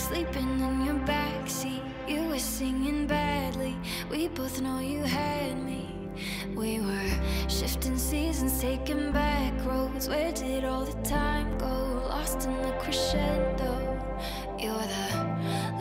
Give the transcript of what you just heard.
sleeping in your backseat. You were singing badly, we both know you had me. We were shifting seasons, taking back roads. Where did all the time go? Lost in the crescendo. You're the